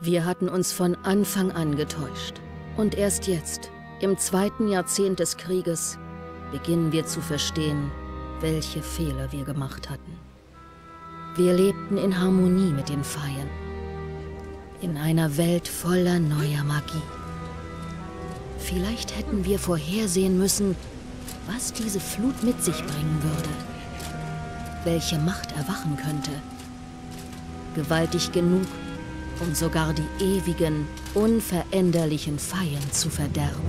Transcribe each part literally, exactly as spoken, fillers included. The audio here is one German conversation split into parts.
Wir hatten uns von Anfang an getäuscht. Und erst jetzt, im zweiten Jahrzehnt des Krieges, beginnen wir zu verstehen, welche Fehler wir gemacht hatten. Wir lebten in Harmonie mit den Feiern. In einer Welt voller neuer Magie. Vielleicht hätten wir vorhersehen müssen, was diese Flut mit sich bringen würde. Welche Macht erwachen könnte. Gewaltig genug, um sogar die ewigen, unveränderlichen Feiern zu verderben.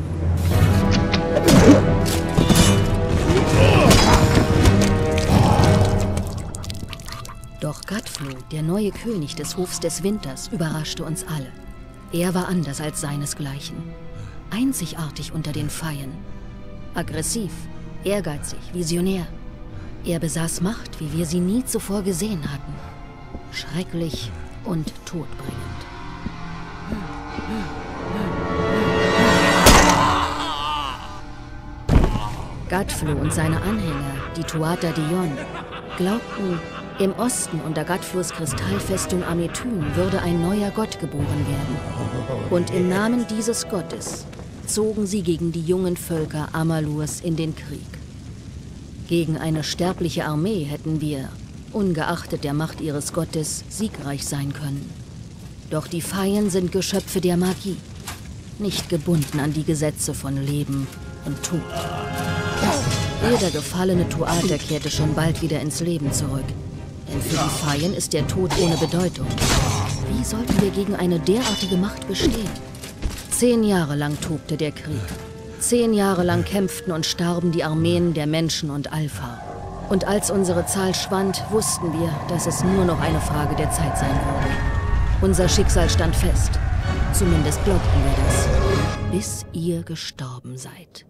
Doch Gatflo, der neue König des Hofs des Winters, überraschte uns alle. Er war anders als seinesgleichen. Einzigartig unter den Feiern. Aggressiv, ehrgeizig, visionär. Er besaß Macht, wie wir sie nie zuvor gesehen hatten. Schrecklich und todbringend. Gatflo und seine Anhänger, die Tuatha Dé Jón, glaubten, im Osten unter Gatflos Kristallfestung Amethyn würde ein neuer Gott geboren werden. Und im Namen dieses Gottes zogen sie gegen die jungen Völker Amalurs in den Krieg. Gegen eine sterbliche Armee hätten wir, ungeachtet der Macht ihres Gottes, siegreich sein können. Doch die Feiern sind Geschöpfe der Magie, nicht gebunden an die Gesetze von Leben und Tod. Jeder gefallene Tuatha kehrte schon bald wieder ins Leben zurück. Denn für die Feiern ist der Tod ohne Bedeutung. Wie sollten wir gegen eine derartige Macht bestehen? Zehn Jahre lang tobte der Krieg. Zehn Jahre lang kämpften und starben die Armeen der Menschen und Alpha. Und als unsere Zahl schwand, wussten wir, dass es nur noch eine Frage der Zeit sein würde. Unser Schicksal stand fest. Zumindest glaubten wir das. Bis ihr gestorben seid.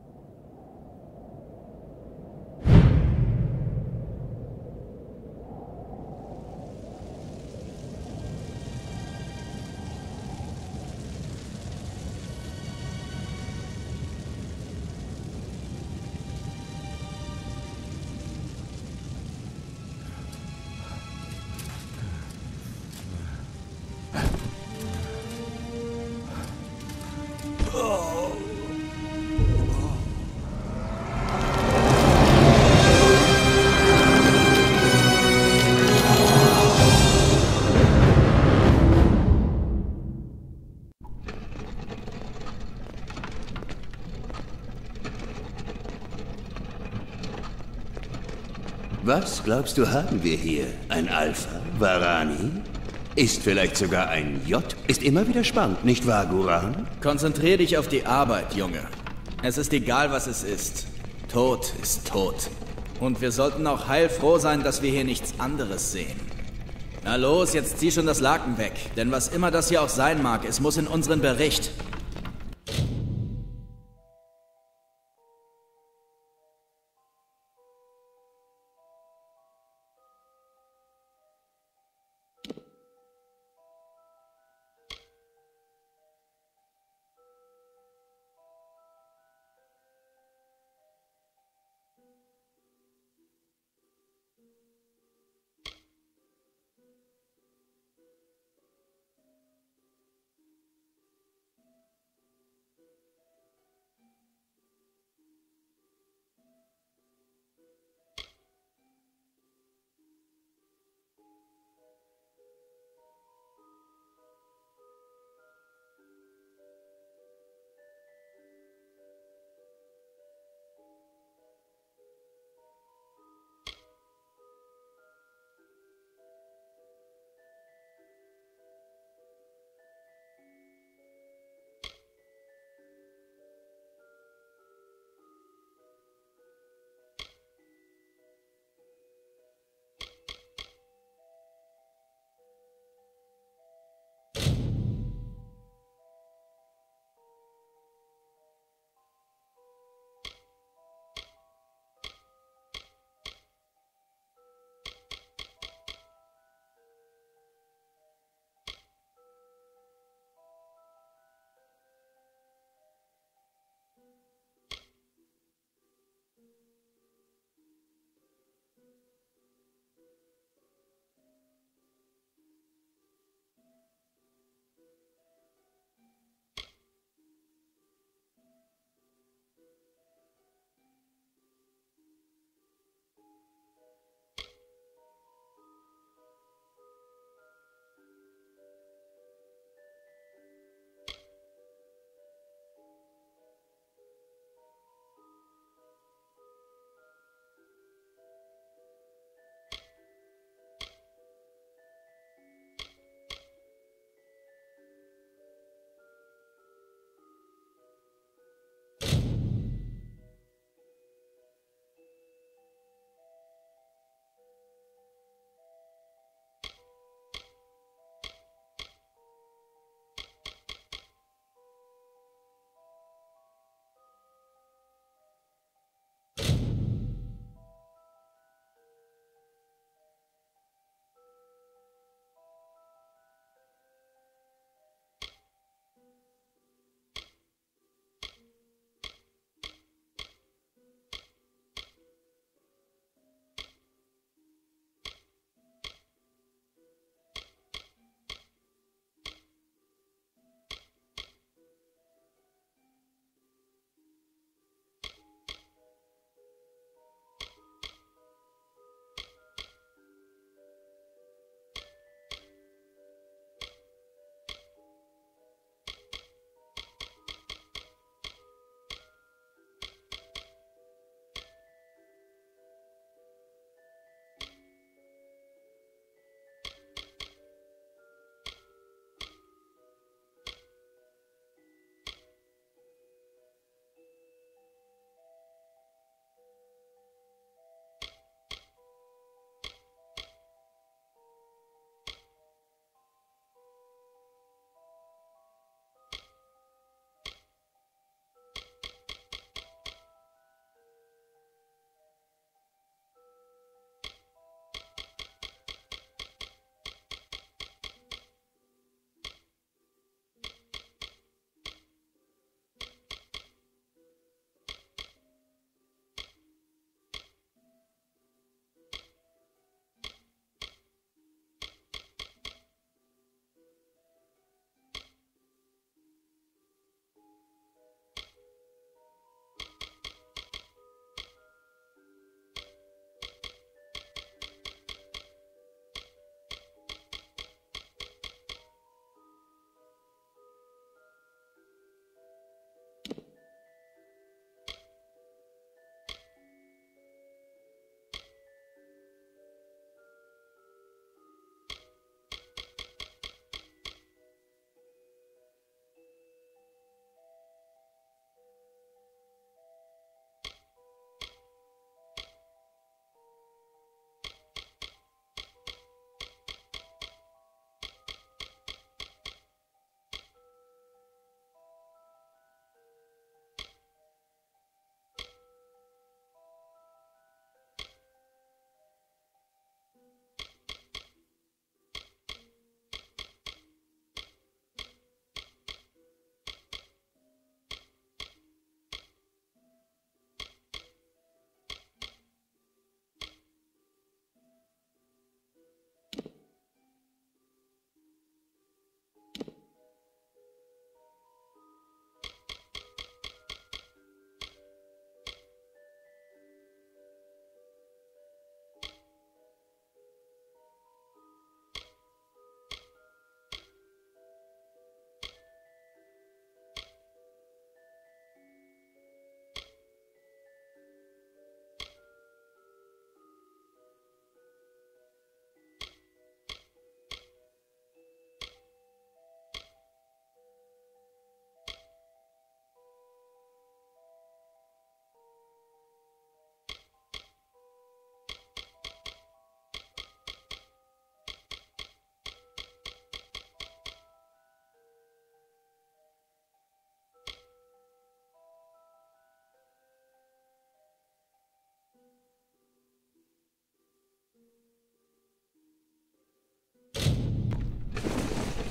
Was, glaubst du, haben wir hier? Ein Alpha? Varani? Ist vielleicht sogar ein J? Ist immer wieder spannend, nicht wahr, Guran? Konzentrier dich auf die Arbeit, Junge. Es ist egal, was es ist. Tod ist tot. Und wir sollten auch heilfroh sein, dass wir hier nichts anderes sehen. Na los, jetzt zieh schon das Laken weg. Denn was immer das hier auch sein mag, es muss in unseren Bericht.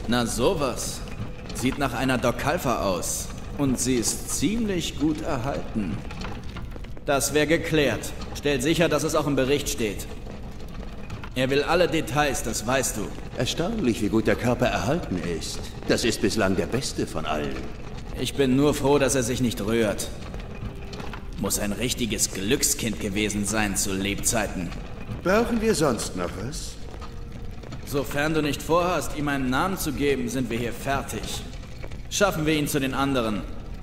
Na sowas. Sieht nach einer Dokalfa aus. Und sie ist ziemlich gut erhalten. Das wäre geklärt. Stell sicher, dass es auch im Bericht steht. Er will alle Details, das weißt du. Erstaunlich, wie gut der Körper erhalten ist. Das ist bislang der beste von allen. Ich bin nur froh, dass er sich nicht rührt. Muss ein richtiges Glückskind gewesen sein zu Lebzeiten. Brauchen wir sonst noch was? Sofern du nicht vorhast, ihm einen Namen zu geben, sind wir hier fertig. Schaffen wir ihn zu den anderen.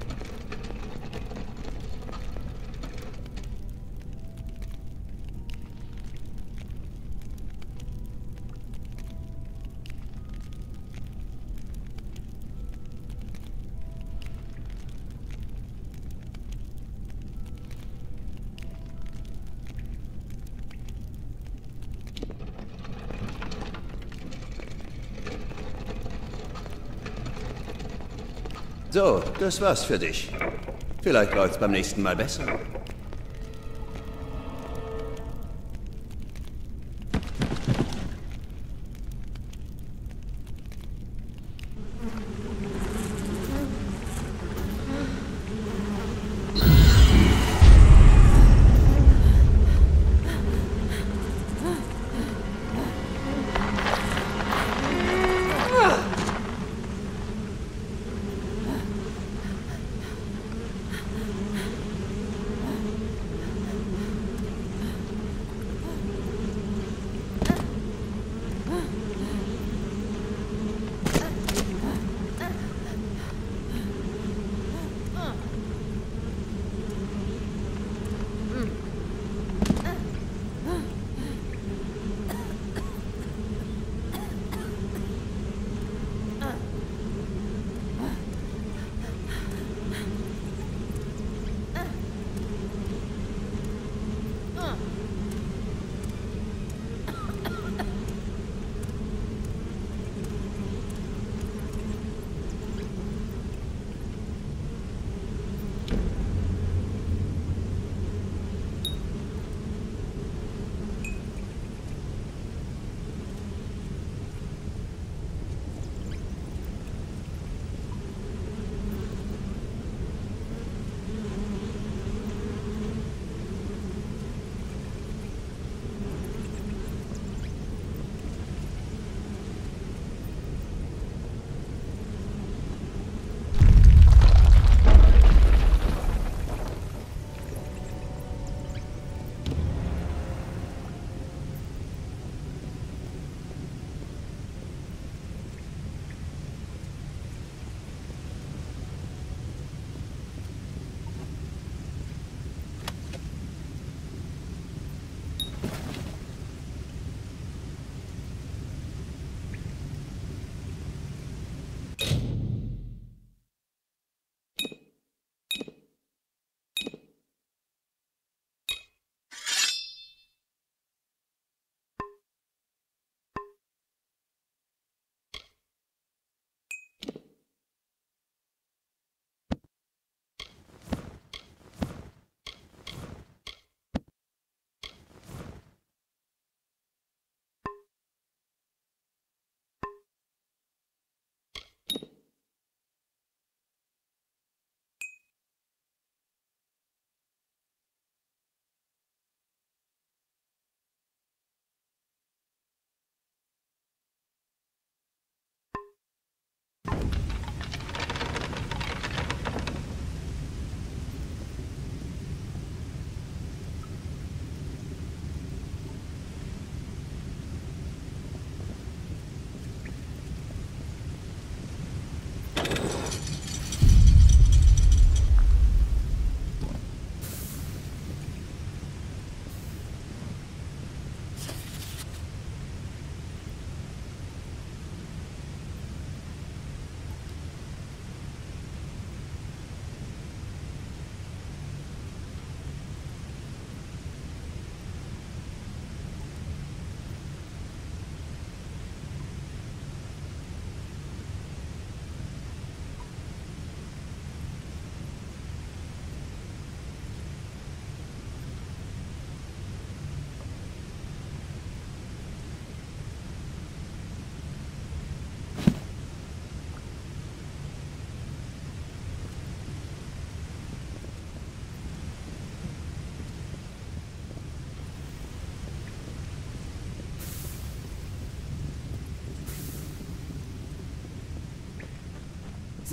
So, das war's für dich. Vielleicht läuft's beim nächsten Mal besser.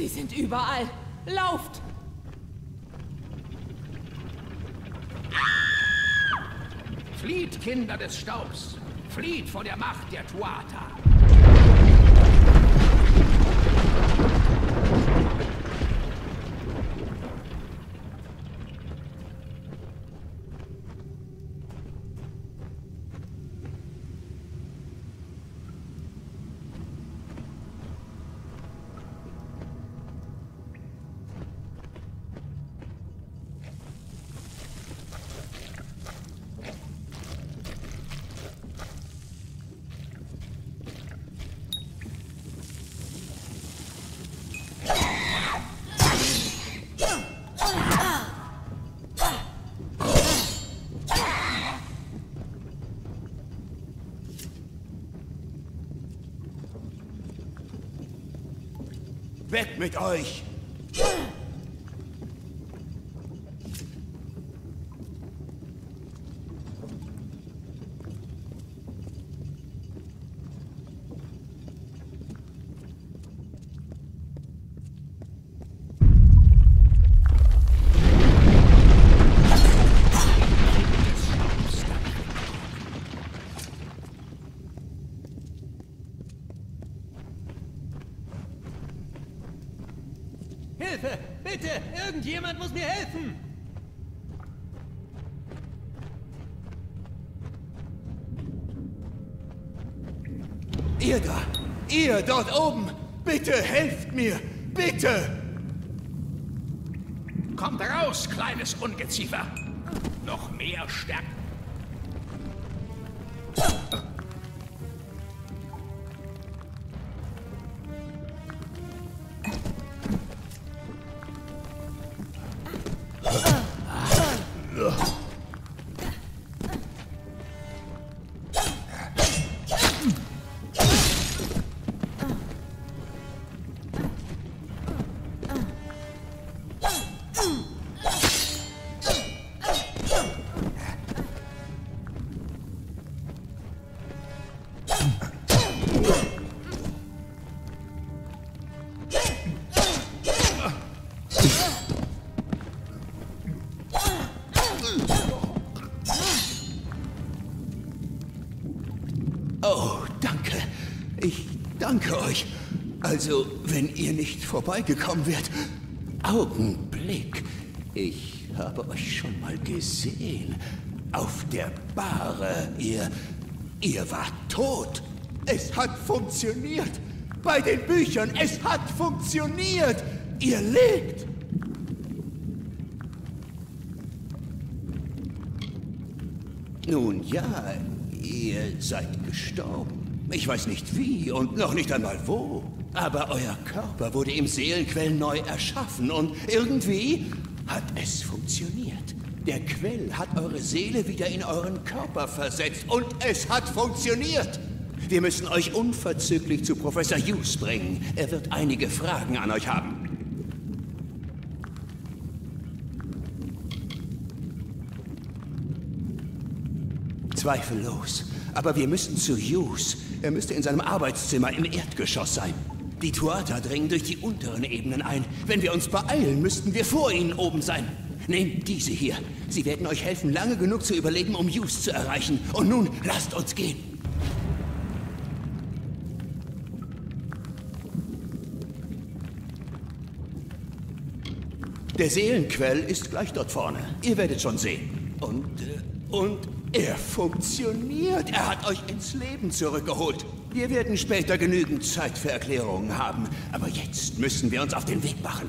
Sie sind überall. Lauft! Flieht, Kinder des Staubs! Flieht vor der Macht der Tuatha! Weg mit euch! Hilfe! Bitte! Irgendjemand muss mir helfen! Ihr da! Ihr dort oben! Bitte helft mir! Bitte! Kommt raus, kleines Ungeziefer! Noch mehr Stärke! Oh, danke. Ich danke euch. Also, wenn ihr nicht vorbeigekommen wärt. Augenblick. Ich habe euch schon mal gesehen. Auf der Bahre. Ihr... ihr wart tot. Es hat funktioniert. Bei den Büchern, es hat funktioniert. Ihr lebt. Nun ja, ihr seid gestorben. Ich weiß nicht wie und noch nicht einmal wo. Aber euer Körper wurde im Seelenquell neu erschaffen und irgendwie hat es funktioniert. Der Quell hat eure Seele wieder in euren Körper versetzt und es hat funktioniert. Wir müssen euch unverzüglich zu Professor Hughes bringen. Er wird einige Fragen an euch haben. Zweifellos. Aber wir müssen zu Hughes. Er müsste in seinem Arbeitszimmer im Erdgeschoss sein. Die Tuatha dringen durch die unteren Ebenen ein. Wenn wir uns beeilen, müssten wir vor ihnen oben sein. Nehmt diese hier. Sie werden euch helfen, lange genug zu überleben, um Hughes zu erreichen. Und nun, lasst uns gehen. Der Seelenquell ist gleich dort vorne. Ihr werdet schon sehen. Und, äh, und er funktioniert. Er hat euch ins Leben zurückgeholt. Wir werden später genügend Zeit für Erklärungen haben. Aber jetzt müssen wir uns auf den Weg machen.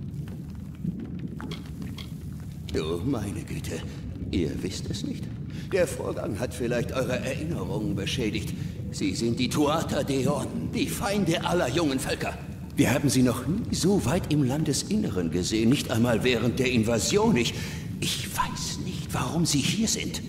Oh, meine Güte. Ihr wisst es nicht? Der Vorgang hat vielleicht eure Erinnerungen beschädigt. Sie sind die Tuatha Deon, die Feinde aller jungen Völker. Wir haben sie noch nie so weit im Landesinneren gesehen, nicht einmal während der Invasion. Ich, ich weiß nicht, warum sie hier sind.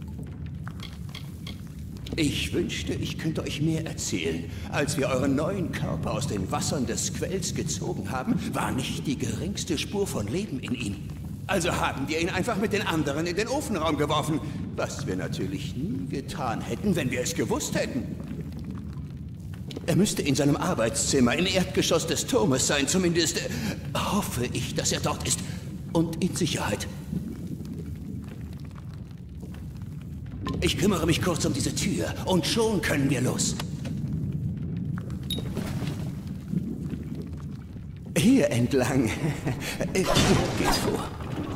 Ich wünschte, ich könnte euch mehr erzählen. Als wir euren neuen Körper aus den Wassern des Quells gezogen haben, war nicht die geringste Spur von Leben in ihm. Also haben wir ihn einfach mit den anderen in den Ofenraum geworfen, was wir natürlich nie getan hätten, wenn wir es gewusst hätten. Er müsste in seinem Arbeitszimmer im Erdgeschoss des Turmes sein. Zumindest äh, hoffe ich, dass er dort ist. Und in Sicherheit. Ich kümmere mich kurz um diese Tür und schon können wir los. Hier entlang. Geht vor.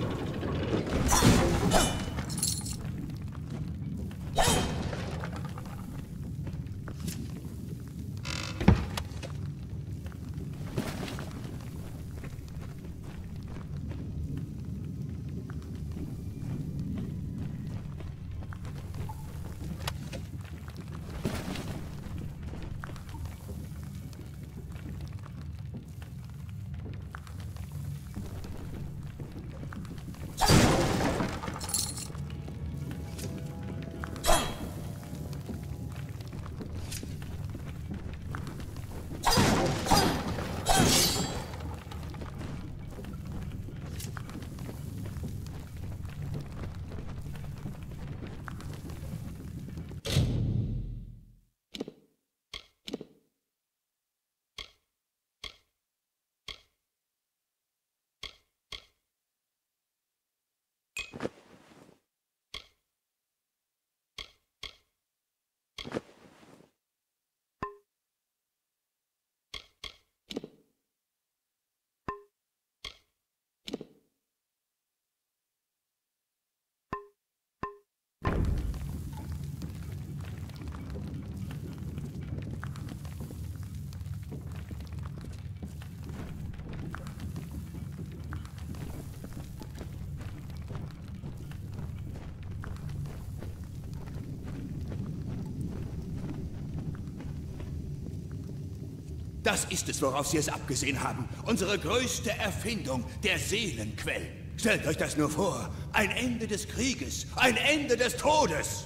Das ist es, worauf Sie es abgesehen haben. Unsere größte Erfindung, der Seelenquell. Stellt euch das nur vor. Ein Ende des Krieges, ein Ende des Todes.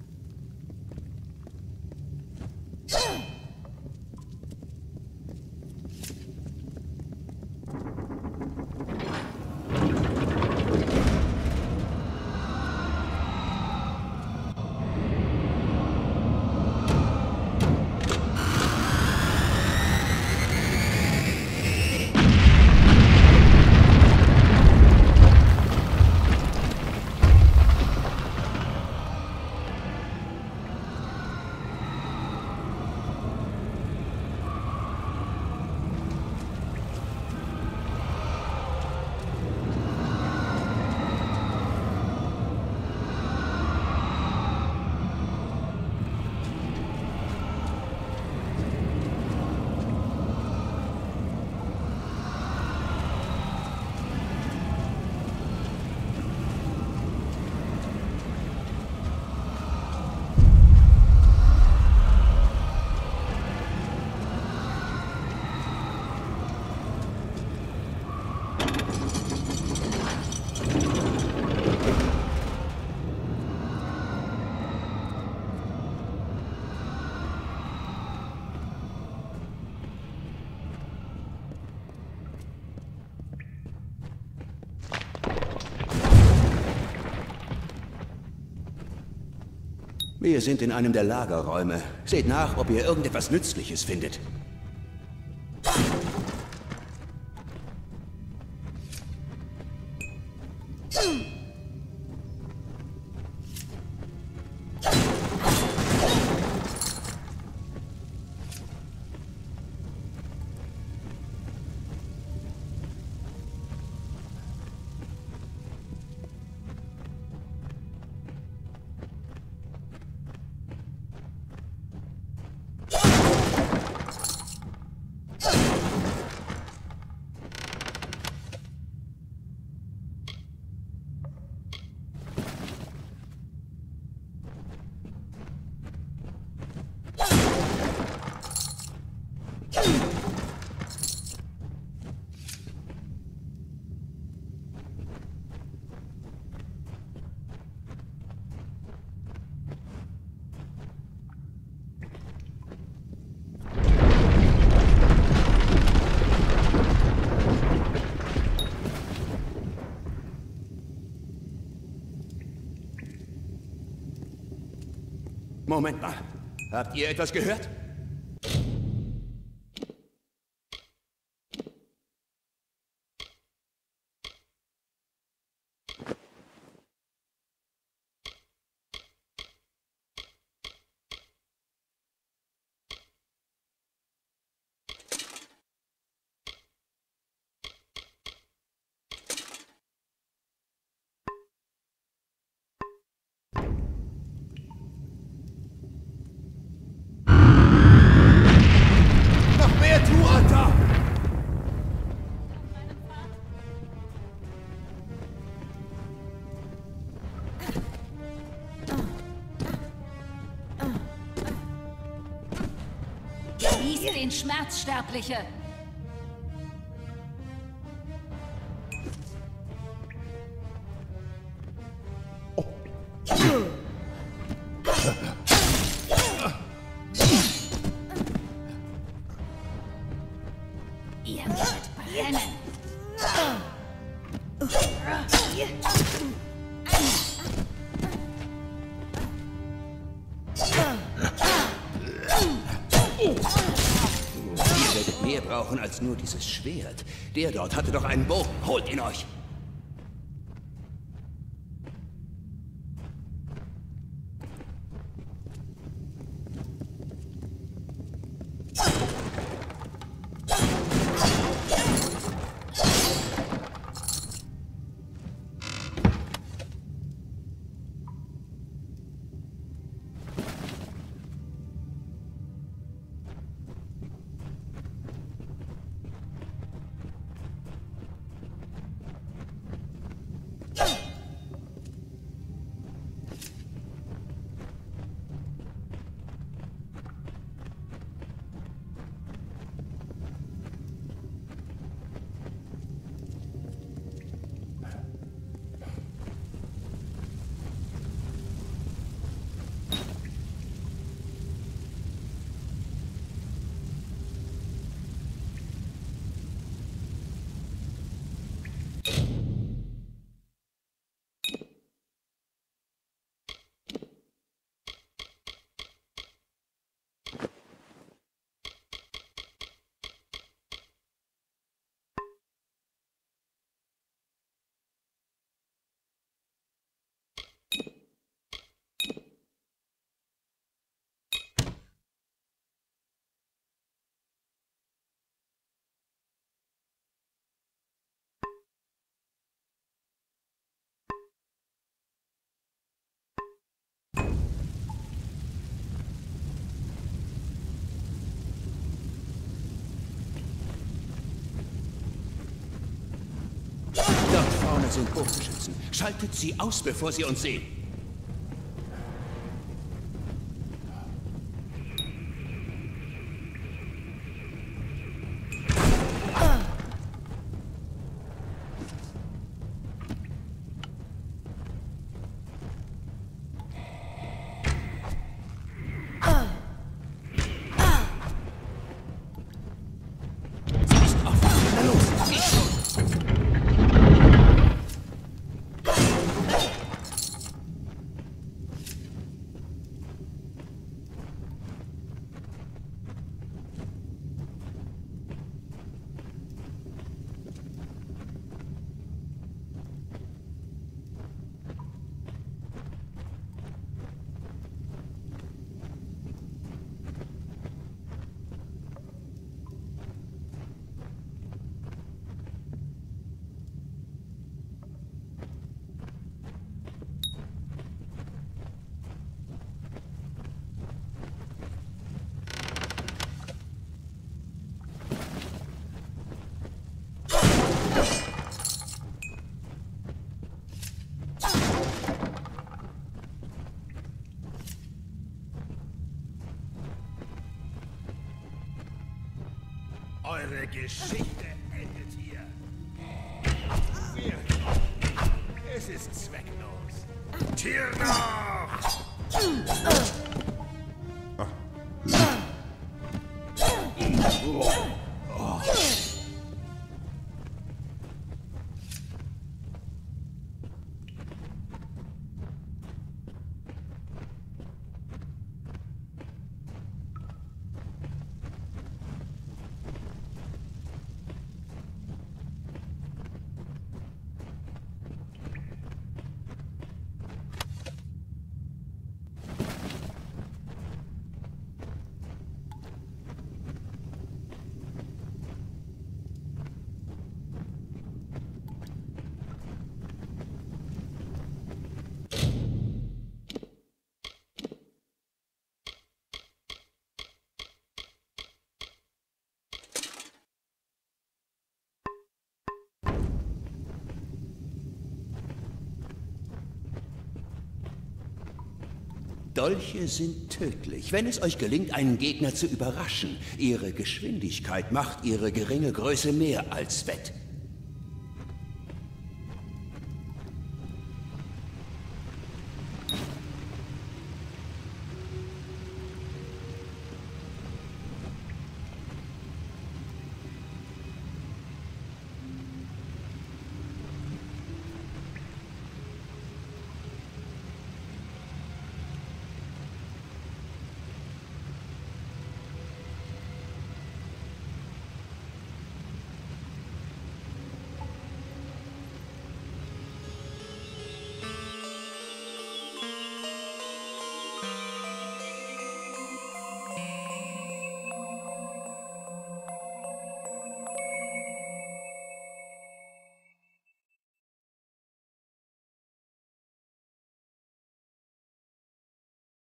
Wir sind in einem der Lagerräume. Seht nach, ob ihr irgendetwas Nützliches findet. Moment mal. Habt ihr etwas gehört? Lasst den Schmerzsterbliche! Ihr werdet brennen! Ihr werdet mehr brauchen als nur dieses Schwert. Der dort hatte doch einen Bogen. Holt ihn euch! Dort vorne sind Bogenschützen. Schaltet sie aus, bevor sie uns sehen. Sie ist offen. Na los, ich schon. Eure Geschichte endet hier. Wir. Es ist zwecklos. Tirnoch! Dolche sind tödlich, wenn es euch gelingt, einen Gegner zu überraschen. Ihre Geschwindigkeit macht ihre geringe Größe mehr als wett.